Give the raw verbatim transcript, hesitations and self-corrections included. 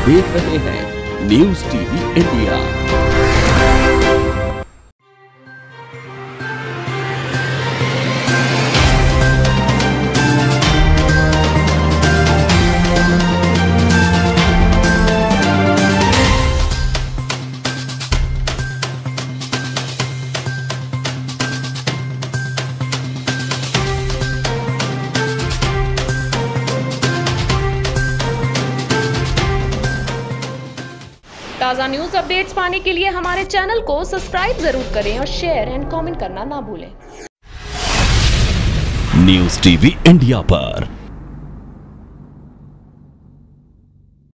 देख रहे हैं न्यूज टीवी इंडिया। ताज़ा न्यूज अपडेट्स पाने के लिए हमारे चैनल को सब्सक्राइब जरूर करें और शेयर एंड कमेंट करना ना भूलें। न्यूज टीवी इंडिया पर